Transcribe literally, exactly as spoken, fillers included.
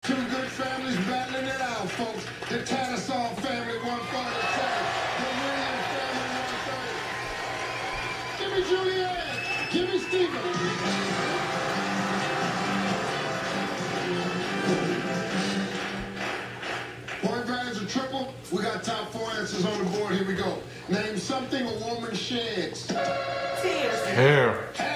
Two good families battling it out, folks. The Tattersall family, one forty-seven. The Williams family, one thirty. Give me Julianne. Give me Steven. Point values are triple. We got top four answers on the board. Here we go. Name something a woman sheds. Tears. Hair.